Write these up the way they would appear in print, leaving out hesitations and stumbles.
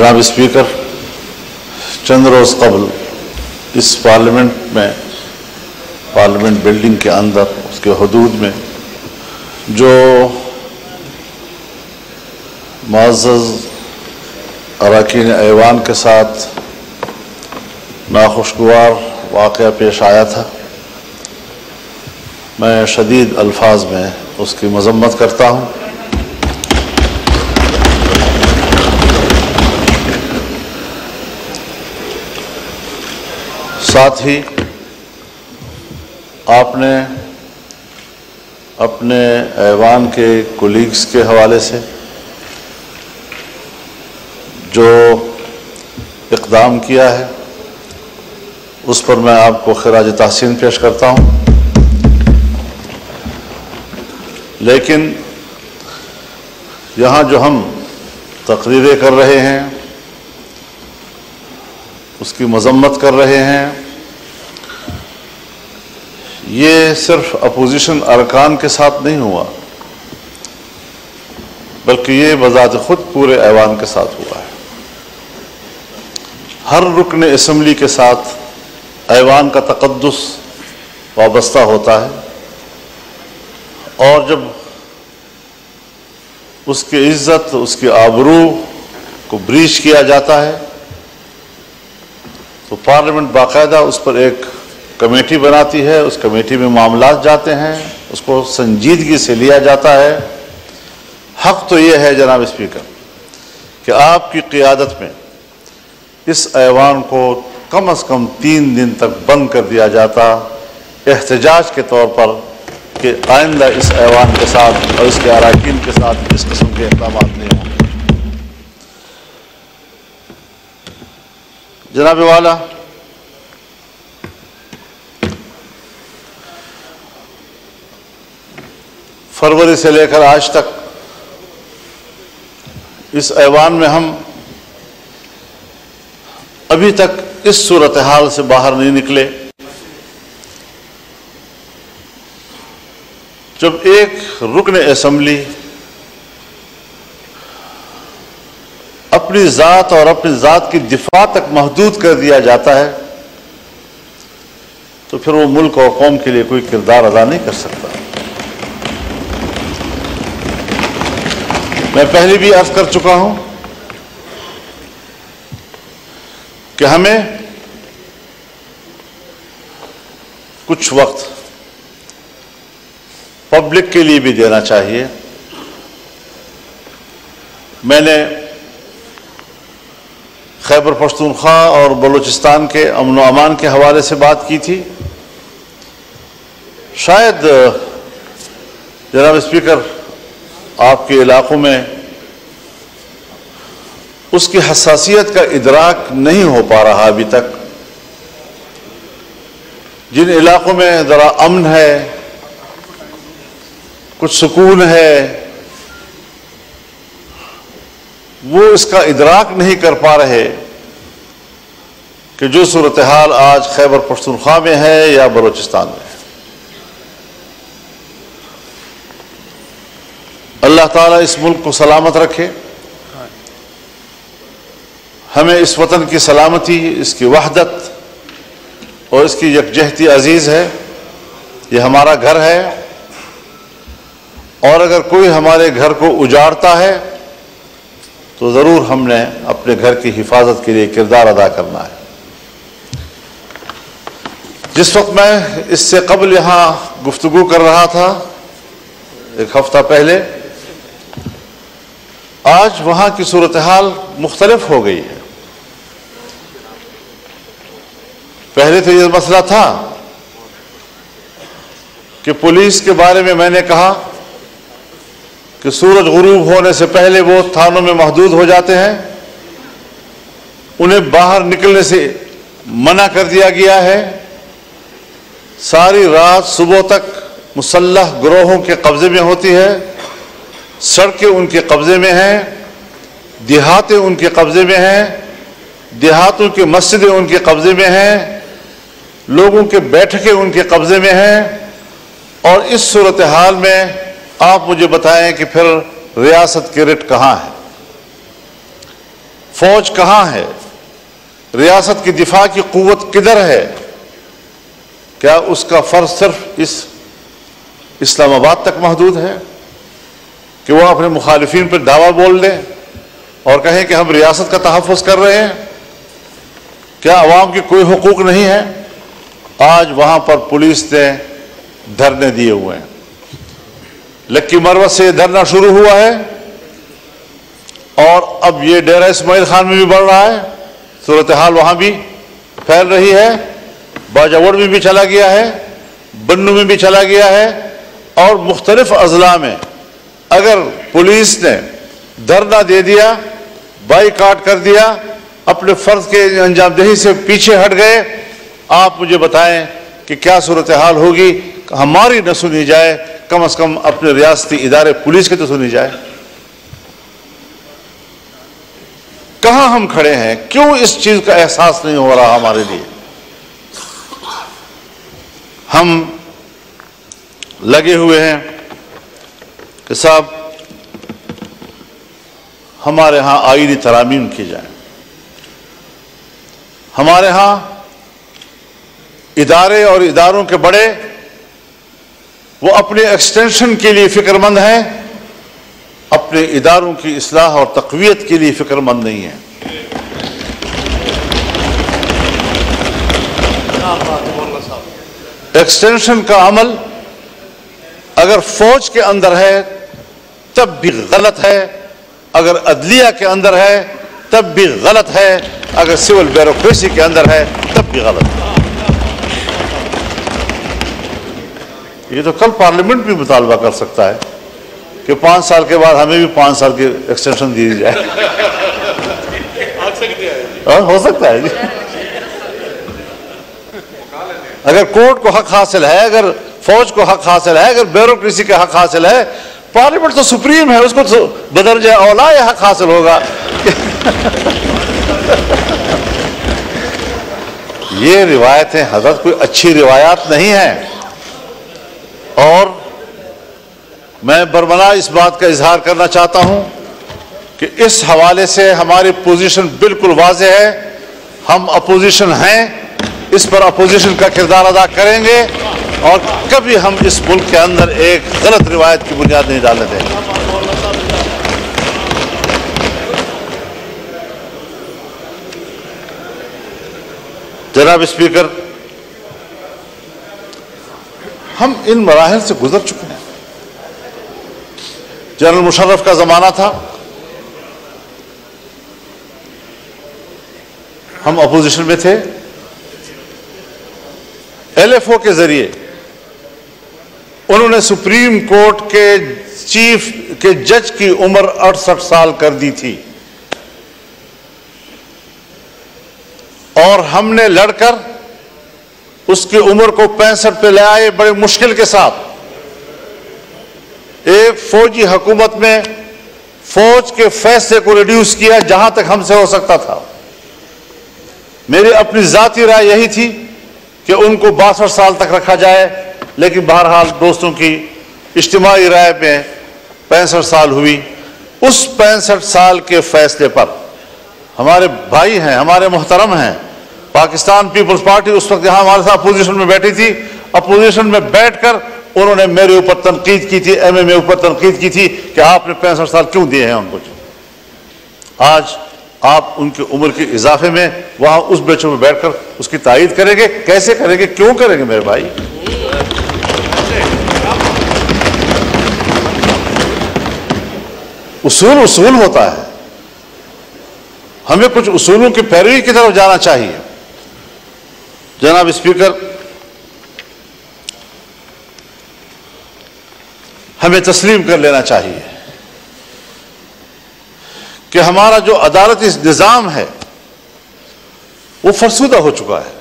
جناب اسپیکر، چند روز قبل اس پارلیمنٹ میں، پارلیمنٹ بلڈنگ کے اندر، اس کے حدود میں جو معزز اراکین ایوان کے ساتھ ناخوشگوار واقعہ پیش آیا تھا، میں شدید الفاظ میں اس کی مذمت کرتا ہوں۔ ساتھ ہی آپ نے اپنے ایوان کے کولیگز کے حوالے سے جو اقدام کیا ہے اس پر میں آپ کو خراج تحسین پیش کرتا ہوں، لیکن یہاں جو ہم تقریریں کر رہے ہیں، اس کی مذمت کر رہے ہیں، یہ صرف اپوزیشن ارکان کے ساتھ نہیں ہوا، بلکہ یہ بذات خود پورے ایوان کے ساتھ ہوا ہے۔ ہر رکن اسمبلی کے ساتھ ایوان کا تقدس وابستہ ہوتا ہے، اور جب اس کی عزت، اس کی آبرو کو بریچ کیا جاتا ہے تو پارلیمنٹ باقاعدہ اس پر ایک کمیٹی بناتی ہے، اس کمیٹی میں معاملات جاتے ہیں، اس کو سنجیدگی سے لیا جاتا ہے۔ حق تو یہ ہے جناب اسپیکر کہ آپ کی قیادت میں اس ایوان کو کم از کم 3 دن تک بند کر دیا جاتا، احتجاج کے طور پر، کہ آئندہ اس ایوان کے ساتھ اور اس کے اراکین کے ساتھ اس قسم کے اقدامات نہیں ہوں۔ جناب والا، فروری سے لے کر آج تک اس ایوان میں ہم ابھی تک اس صورتحال سے باہر نہیں نکلے جب ایک رکن اسمبلی اپنی ذات اور اپنی ذات کی دفاع تک محدود کر دیا جاتا ہے تو پھر وہ ملک اور قوم کے لیے کوئی کردار ادا نہیں کر سکتا۔ میں پہلے بھی عرض کر چکا ہوں کہ ہمیں کچھ وقت پبلک کے لیے بھی دینا چاہیے۔ میں نے خیبر پختونخوا اور بلوچستان کے امن و امان کے حوالے سے بات کی تھی۔ شاید جناب اسپیکر آپ کے علاقوں میں اس کی حساسیت کا ادراک نہیں ہو پا رہا ابھی تک۔ جن علاقوں میں ذرا امن ہے، کچھ سکون ہے، وہ اس کا ادراک نہیں کر پا رہے کہ جو صورتحال آج خیبر پختونخوا میں ہے یا بلوچستان میں ہے۔ اللہ تعالیٰ اس ملک کو سلامت رکھے، ہمیں اس وطن کی سلامتی، اس کی وحدت اور اس کی یکجہتی عزیز ہے۔ یہ ہمارا گھر ہے، اور اگر کوئی ہمارے گھر کو اجاڑتا ہے تو ضرور ہم نے اپنے گھر کی حفاظت کے لیے کردار ادا کرنا ہے۔ جس وقت میں اس سے قبل یہاں گفتگو کر رہا تھا، 1 ہفتہ پہلے، آج وہاں کی صورتحال مختلف ہو گئی ہے۔ پہلے تو یہ مسئلہ تھا کہ پولیس کے بارے میں نے کہا کہ سورج غروب ہونے سے پہلے وہ تھانوں میں محدود ہو جاتے ہیں، انہیں باہر نکلنے سے منع کر دیا گیا ہے، ساری رات صبح تک مسلح گروہوں کے قبضے میں ہوتی ہے، سڑکیں ان کے قبضے میں ہیں، دیہاتیں ان کے قبضے میں ہیں، دیہاتوں کی مسجدیں ان کے قبضے میں ہیں، لوگوں کے بیٹھکیں ان کے قبضے میں ہیں۔ اور اس صورتحال میں آپ مجھے بتائیں کہ پھر ریاست کی رٹ کہاں ہے؟ فوج کہاں ہے؟ ریاست کی دفاع کی قوت کدھر ہے؟ کیا اس کا فرض صرف اس اسلام آباد تک محدود ہے کہ وہ اپنے مخالفین پر دعویٰ بول دیں اور کہیں کہ ہم ریاست کا تحفظ کر رہے ہیں؟ کیا عوام کی کوئی حقوق نہیں ہے؟ آج وہاں پر پولیس نے دھرنے دیے ہوئے ہیں. لکی مروت سے یہ دھرنا شروع ہوا ہے اور اب یہ ڈیرہ اسماعیل خان میں بھی بڑھ رہا ہے. صورتحال وہاں بھی پھیل رہی ہے. باجوڑ میں بھی چلا گیا ہے, بنو میں بھی چلا گیا ہے, اور مختلف اضلاع میں اگر پولیس نے دھرنا دے دیا, بائیکاٹ کر دیا, اپنے فرض کے انجام دہی سے پیچھے ہٹ گئے, آپ مجھے بتائیں کہ کیا صورتحال ہوگی؟ ہماری نہ سنی جائے, کم از کم اپنے ریاستی ادارے پولیس کے تو سنی جائے. کہاں ہم کھڑے ہیں؟ کیوں اس چیز کا احساس نہیں ہو رہا ہمارے لیے؟ ہم لگے ہوئے ہیں کہ صاحب ہمارے ہاں آئینی ترامیم کی جائیں, ہمارے ہاں ادارے اور اداروں کے بڑے وہ اپنے ایکسٹینشن کے لیے فکر مند ہیں, اپنے اداروں کی اصلاح اور تقویت کے لیے فکر مند نہیں ہیں. ایکسٹینشن کا عمل اگر فوج کے اندر ہے تب بھی غلط ہے, اگر عدلیہ کے اندر ہے تب بھی غلط ہے, اگر سول بیوروکریسی کے اندر ہے تب بھی غلط ہے. یہ تو کل پارلیمنٹ بھی مطالبہ کر سکتا ہے کہ 5 سال کے بعد ہمیں بھی 5 سال کی ایکسٹینشن دی جائے. ہو سکتا ہے جی. اگر کورٹ کو حق حاصل ہے, اگر فوج کو حق حاصل ہے, اگر بیوروکریسی کا حق حاصل ہے, پارلیمنٹ تو سپریم ہے, اس کو تو بدرجہ اولا یہ حق حاصل ہوگا. یہ روایتیں حضرت کوئی اچھی روایات نہیں ہیں, اور میں برملا اس بات کا اظہار کرنا چاہتا ہوں کہ اس حوالے سے ہماری پوزیشن بالکل واضح ہے. ہم اپوزیشن ہیں, اس پر اپوزیشن کا کردار ادا کریں گے, اور کبھی ہم اس ملک کے اندر ایک غلط روایت کی بنیاد نہیں ڈالنے دیں گے. جناب اسپیکر, ہم ان مراحل سے گزر چکے ہیں. جنرل مشرف کا زمانہ تھا, ہم اپوزیشن میں تھے, ایل ایف او کے ذریعے انہوں نے سپریم کورٹ کے چیف کے جج کی عمر 68 سال کر دی تھی, اور ہم نے لڑ کر اس کی عمر کو 65 پہ لے آئے بڑے مشکل کے ساتھ. ایک فوجی حکومت میں فوج کے فیصلے کو ریڈیوس کیا جہاں تک ہم سے ہو سکتا تھا. میری اپنی ذاتی رائے یہی تھی کہ ان کو 62 سال تک رکھا جائے, لیکن بہرحال دوستوں کی اجتماعی رائے میں 65 سال ہوئی. اس 65 سال کے فیصلے پر ہمارے بھائی ہیں, ہمارے محترم ہیں, پاکستان پیپلز پارٹی اس وقت یہاں ہمارے ساتھ اپوزیشن میں بیٹھی تھی, اپوزیشن میں بیٹھ کر انہوں نے میرے اوپر تنقید کی تھی, ایم ایم اے اوپر تنقید کی تھی کہ آپ نے 65 سال کیوں دیے ہیں ان کو. آج آپ ان کی عمر کے اضافے میں وہاں اس بیچوں میں بیٹھ کر اس کی تائید کریں گے؟ کیسے کریں گے, کیوں کریں گے میرے بھائی؟ اصول ہوتا ہے, ہمیں کچھ اصولوں کی پیروی کی طرف جانا چاہیے. جناب اسپیکر, ہمیں تسلیم کر لینا چاہیے کہ ہمارا جو عدالتی نظام ہے وہ فرسودہ ہو چکا ہے.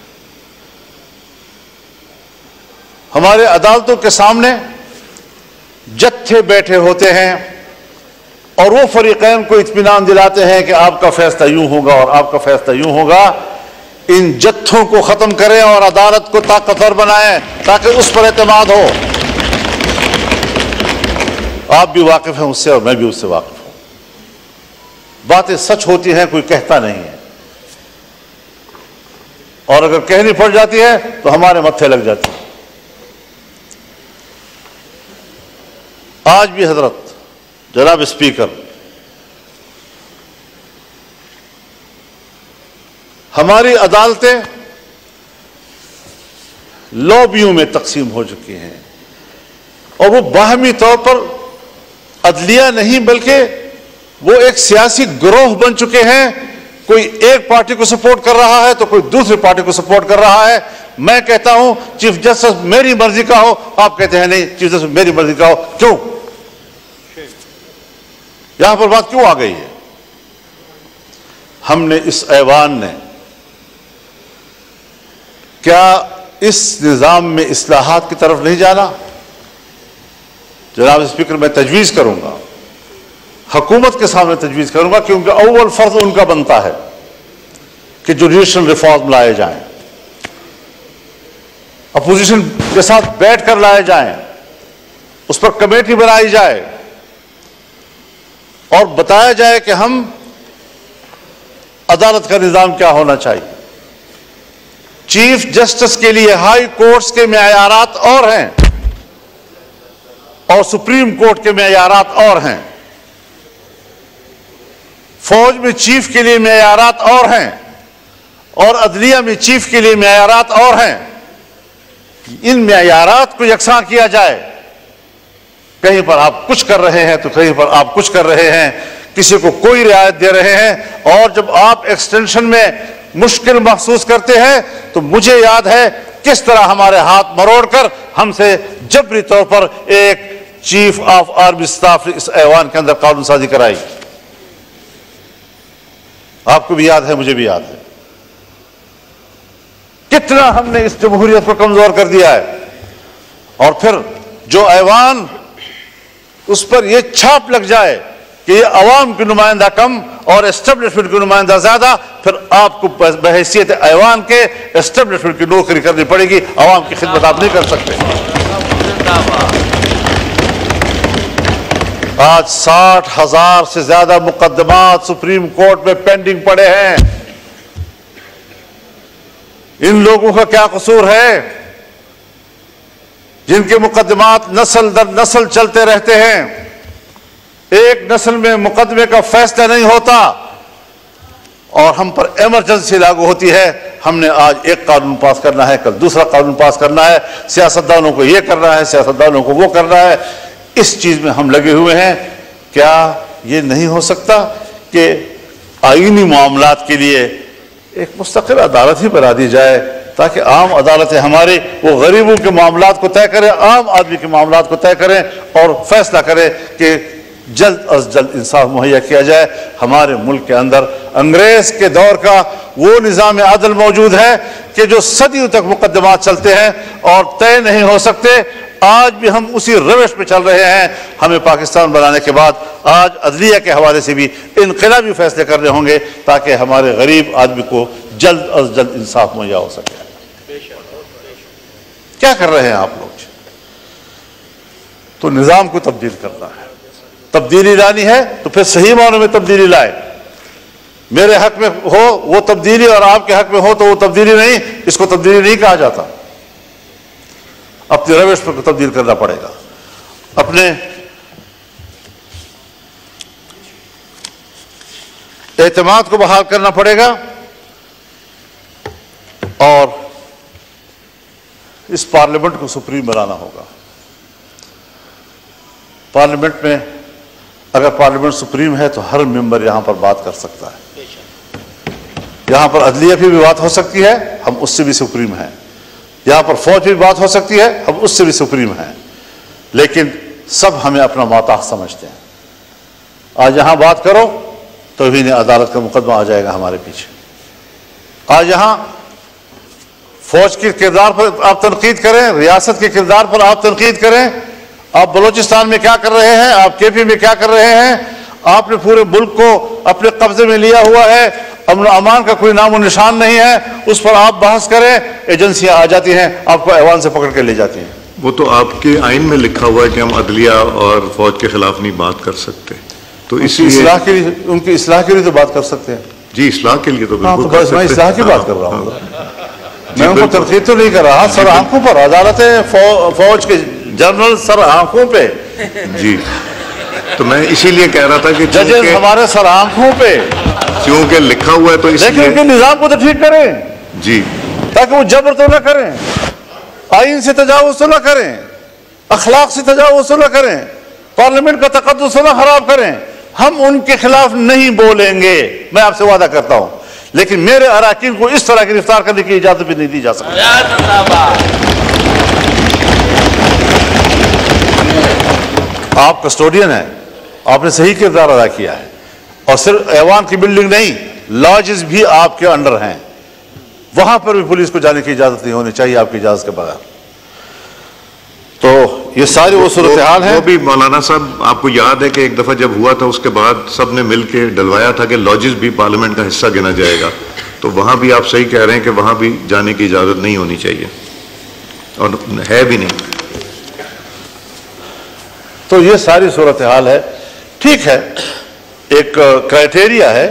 ہمارے عدالتوں کے سامنے جتھے بیٹھے ہوتے ہیں اور وہ فریقین کو اطمینان دلاتے ہیں کہ آپ کا فیصلہ یوں ہوگا اور آپ کا فیصلہ یوں ہوگا. ان جتھوں کو ختم کریں اور عدالت کو طاقتور بنائیں تاکہ اس پر اعتماد ہو. آپ بھی واقف ہیں اس سے اور میں بھی اس سے واقف ہوں. باتیں سچ ہوتی ہیں، کوئی کہتا نہیں ہے، اور اگر کہنی پڑ جاتی ہے تو ہمارے متھے لگ جاتی ہے۔ آج بھی حضرت جناب اسپیکر، ہماری عدالتیں لابیوں میں تقسیم ہو چکی ہیں، اور وہ باہمی طور پر عدلیہ نہیں بلکہ وہ ایک سیاسی گروہ بن چکے ہیں۔ کوئی ایک پارٹی کو سپورٹ کر رہا ہے تو کوئی دوسری پارٹی کو سپورٹ کر رہا ہے۔ میں کہتا ہوں چیف جسٹس میری مرضی کا ہو، آپ کہتے ہیں نہیں چیف جسٹس میری مرضی کا ہو، کیوں؟ یہاں پر بات کیوں آ گئی ہے؟ ہم نے اس ایوان نے کیا اس نظام میں اصلاحات کی طرف نہیں جانا؟ جناب اسپیکر، میں تجویز کروں گا، حکومت کے سامنے تجویز کروں گا، کیونکہ اول فرض ان کا بنتا ہے کہ جوڈیشل ریفارم لائے جائیں، اپوزیشن کے ساتھ بیٹھ کر لائے جائیں، اس پر کمیٹی بنائی جائے اور بتایا جائے کہ ہم عدالت کا نظام کیا ہونا چاہیے۔ چیف جسٹس کے لیے ہائی کورٹس کے معیارات اور ہیں اور سپریم کورٹ کے معیارات اور ہیں، فوج میں چیف کے لیے معیارات اور ہیں، اور عدلیہ میں چیف کے لیے معیارات اور ہیں۔ ان معیارات کو یکساں کیا جائے۔ کہیں پر آپ کچھ کر رہے ہیں تو کہیں پر آپ کچھ کر رہے ہیں، کسی کو کوئی رعایت دے رہے ہیں، اور جب آپ ایکسٹینشن میں مشکل محسوس کرتے ہیں تو مجھے یاد ہے کس طرح ہمارے ہاتھ مروڑ کر ہم سے جبری طور پر ایک چیف آف آرمی اسٹاف نے اس ایوان کے اندر قانون سازی کرائی۔ آپ کو بھی یاد ہے، مجھے بھی یاد ہے کتنا ہم نے اس جمہوریت کو کمزور کر دیا ہے۔ اور پھر جو ایوان اس پر یہ چھاپ لگ جائے کہ یہ عوام کی نمائندہ کم اور اسٹیبلشمنٹ کی نمائندہ زیادہ، پھر آپ کو بحیثیت ایوان کے اسٹیبلشمنٹ کی نوکری کرنی پڑے گی، عوام کی خدمت آپ نہیں کر سکتے۔ آج 60,000 سے زیادہ مقدمات سپریم کورٹ میں پینڈنگ پڑے ہیں۔ ان لوگوں کا کیا قصور ہے جن کے مقدمات نسل در نسل چلتے رہتے ہیں؟ ایک نسل میں مقدمے کا فیصلہ نہیں ہوتا اور ہم پر ایمرجنسی لاگو ہوتی ہے۔ ہم نے آج ایک قانون پاس کرنا ہے، کل دوسرا قانون پاس کرنا ہے، سیاستدانوں کو یہ کرنا ہے، سیاستدانوں کو وہ کرنا ہے۔ اس چیز میں ہم لگے ہوئے ہیں۔ کیا یہ نہیں ہو سکتا کہ آئینی معاملات کے لیے ایک مستقل عدالت ہی بنا دی جائے تاکہ عام عدالتیں ہماری وہ غریبوں کے معاملات کو طے کریں، عام آدمی کے معاملات کو طے کریں اور فیصلہ کریں کہ جلد از جلد انصاف مہیا کیا جائے۔ ہمارے ملک کے اندر انگریز کے دور کا وہ نظام عدل موجود ہے کہ جو صدیوں تک مقدمات چلتے ہیں اور طے نہیں ہو سکتے۔ آج بھی ہم اسی روش پہ چل رہے ہیں۔ ہمیں پاکستان بنانے کے بعد آج عدلیہ کے حوالے سے بھی انقلابی فیصلے کرنے ہوں گے تاکہ ہمارے غریب آدمی کو جلد از جلد انصاف مہیا ہو سکے۔ کیا کر رہے ہیں آپ لوگ؟ تو نظام کو تبدیل کرنا ہے، تبدیلی لانی ہے تو پھر صحیح معنوں میں تبدیلی لائے۔ میرے حق میں ہو وہ تبدیلی اور آپ کے حق میں ہو تو وہ تبدیلی نہیں، اس کو تبدیلی نہیں کہا جاتا۔ اپنے روش پر تبدیل کرنا پڑے گا، اپنے اعتماد کو بحال کرنا پڑے گا، اور اس پارلیمنٹ کو سپریم بنانا ہوگا۔ پارلیمنٹ میں اگر پارلیمنٹ سپریم ہے تو ہر ممبر یہاں پر بات کر سکتا ہے، یہاں پر عدلیہ کی بھی بات ہو سکتی ہے، ہم اس سے بھی سپریم ہیں، یہاں پر فوج بھی بات ہو سکتی ہے، ہم اس سے بھی سپریم ہیں، لیکن سب ہمیں اپنا محتاج سمجھتے ہیں۔ آج یہاں بات کرو توہین عدالت کا مقدمہ آ جائے گا ہمارے پیچھے۔ آج یہاں فوج کے کردار پر آپ تنقید کریں، ریاست کے کردار پر آپ تنقید کریں، آپ بلوچستان میں کیا کر رہے ہیں، آپ کے پی میں کیا کر رہے ہیں، آپ نے پورے ملک کو اپنے قبضے میں لیا ہوا ہے، امن و امان کا کوئی نام و نشان نہیں ہے، اس پر آپ بحث کریں، ایجنسیاں آ جاتی ہیں آپ کو ایوان سے پکڑ کے لے جاتی ہیں۔ وہ تو آپ کے آئین میں لکھا ہوا ہے کہ ہم عدلیہ اور فوج کے خلاف نہیں بات کر سکتے۔ تو اس کی اصلاح کے لیے، ان کی اصلاح کے لیے تو بات کر سکتے ہیں. جی اصلاح کے لیے تو بالکل بس میں اصلاح کی بات کر رہا ہوں. میں ان کو تنقید تو نہیں کر رہا. سر آنکھوں پر عدالتیں، فوج کے جنرل سر آنکھوں پہ. جی تو میں اسی لیے کہہ رہا تھا کہ ججز ہمارے سر آنکھوں پہ، کیونکہ لکھا ہوا ہے تو اس لیکن لیے ان کے نظام کو تو ٹھیک کریں جی تاکہ وہ جبر تو نہ کریں، آئین سے تجاوز تو نہ کریں، اخلاق سے تجاوز تو نہ کریں، پارلیمنٹ کا تقدس نہ خراب کریں. ہم ان کے خلاف نہیں بولیں گے، میں آپ سے وعدہ کرتا ہوں، لیکن میرے اراکین کو اس طرح گرفتار کرنے کی اجازت بھی نہیں دی جا سکتی. آپ کسٹوڈین ہیں، آپ نے صحیح کردار ادا کیا ہے، اور صرف ایوان کی بلڈنگ نہیں، لاجز بھی آپ کے انڈر ہیں، وہاں پر بھی پولیس کو جانے کی اجازت نہیں ہونی چاہیے آپ کی اجازت کے بغیر. تو یہ ساری وہ صورتحال ہے. وہ بھی مولانا صاحب آپ کو یاد ہے کہ ایک دفعہ جب ہوا تھا اس کے بعد سب نے مل کے ڈلوایا تھا کہ لاجز بھی پارلیمنٹ کا حصہ گنا جائے گا، تو وہاں بھی آپ صحیح کہہ رہے ہیں کہ وہاں بھی جانے کی اجازت نہیں ہونی چاہیے، اور ہے بھی نہیں. تو یہ ساری صورتحال ہے. ٹھیک ہے، ایک کرائٹیریا ہے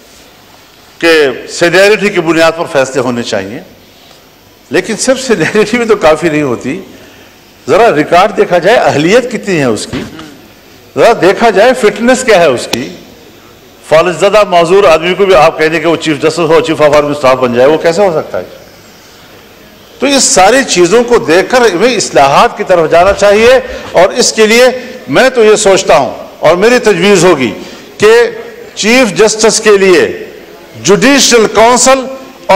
کہ سینیئرٹی کی بنیاد پر فیصلے ہونے چاہیے، لیکن صرف سینیئرٹی بھی تو کافی نہیں ہوتی. ذرا ریکارڈ دیکھا جائے، اہلیت کتنی ہے اس کی، ذرا دیکھا جائے فٹنس کیا ہے اس کی. فالج زدہ معذور آدمی کو بھی آپ کہہ دیں کہ وہ چیف جسٹس ہو، چیف آف آرمی اسٹاف بن جائے، وہ کیسے ہو سکتا ہے؟ تو اس ساری چیزوں کو دیکھ کر ہمیں اصلاحات کی طرف جانا چاہیے. اور اس کے لیے میں تو یہ سوچتا ہوں، اور میری تجویز ہوگی کہ چیف جسٹس کے لیے جوڈیشل کونسل اور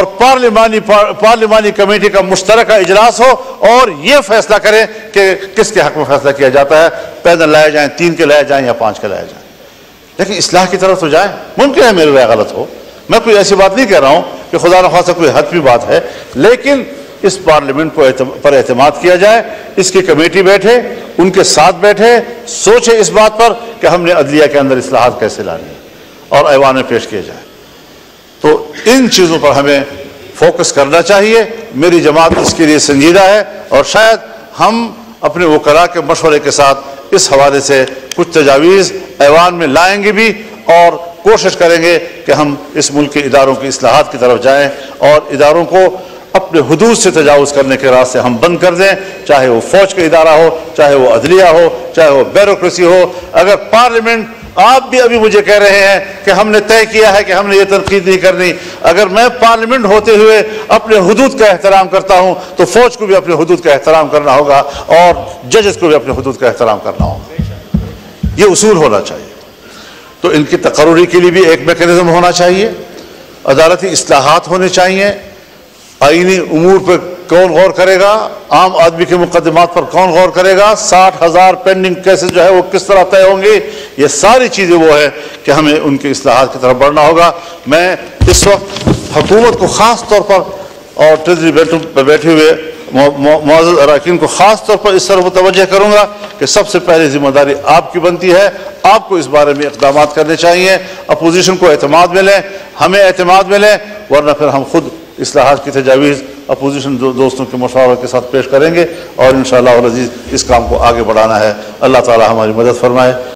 پارلیمانی کمیٹی کا مشترکہ اجلاس ہو، اور یہ فیصلہ کریں کہ کس کے حق میں فیصلہ کیا جاتا ہے. پینل لائے جائیں، 3 کے لائے جائیں یا 5 کے لائے جائیں، لیکن اصلاح کی طرف تو جائیں. ممکن ہے میری رائے غلط ہو، میں کوئی ایسی بات نہیں کہہ رہا ہوں کہ خدا نخواستہ کوئی حتمی بات ہے، لیکن اس پارلیمنٹ پر اعتماد کیا جائے، اس کی کمیٹی بیٹھے، ان کے ساتھ بیٹھے، سوچے اس بات پر کہ ہم نے عدلیہ کے اندر اصلاحات کیسے لانی ہے، اور ایوان میں پیش کیے جائیں. تو ان چیزوں پر ہمیں فوکس کرنا چاہیے. میری جماعت اس کے لیے سنجیدہ ہے، اور شاید ہم اپنے وکلاء کے مشورے کے ساتھ اس حوالے سے کچھ تجاویز ایوان میں لائیں گے بھی، اور کوشش کریں گے کہ ہم اس ملک کے اداروں کی اصلاحات کی طرف جائیں، اور اداروں کو اپنے حدود سے تجاوز کرنے کے راستے ہم بند کر دیں، چاہے وہ فوج کا ادارہ ہو، چاہے وہ عدلیہ ہو، چاہے وہ بیوروکریسی ہو. اگر پارلیمنٹ، آپ بھی ابھی مجھے کہہ رہے ہیں کہ ہم نے طے کیا ہے کہ ہم نے یہ تنقید نہیں کرنی، اگر میں پارلیمنٹ ہوتے ہوئے اپنے حدود کا احترام کرتا ہوں تو فوج کو بھی اپنے حدود کا احترام کرنا ہوگا، اور ججز کو بھی اپنے حدود کا احترام کرنا ہوگا. یہ اصول ہونا چاہیے. تو ان کی تقرری کے لیے بھی ایک میکینزم ہونا چاہیے، عدالتی اصلاحات ہونے چاہیے. آئینی امور پر کون غور کرے گا، عام آدمی کے مقدمات پر کون غور کرے گا، 60,000 پینڈنگ کیسز جو ہے وہ کس طرح طے ہوں گے. یہ ساری چیزیں وہ ہے کہ ہمیں ان کی اصلاحات کی طرف بڑھنا ہوگا. میں اس وقت حکومت کو خاص طور پر اور ٹریجری بیٹھوں پر بیٹھے ہوئے معزز اراکین کو خاص طور پر اس طرح متوجہ کروں گا کہ سب سے پہلے ذمہ داری آپ کی بنتی ہے. آپ کو اس بارے میں اقدامات کرنے چاہیے. اپوزیشن کو اعتماد ملے، ہمیں اعتماد ملے، ورنہ پھر ہم خود اصلاحات کی تجاویز اپوزیشن دوستوں کے مشورے کے ساتھ پیش کریں گے، اور انشاءاللہ العزیز اس کام کو آگے بڑھانا ہے. اللہ تعالی ہماری مدد فرمائے.